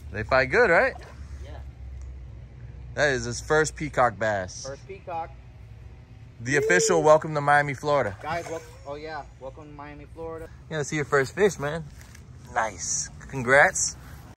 They fight good, right? Yeah. That is his first peacock bass. First peacock. The official welcome to Miami, Florida. Guys, oh yeah, welcome to Miami, Florida. Yeah, let's see your first fish, man. Nice. Congrats.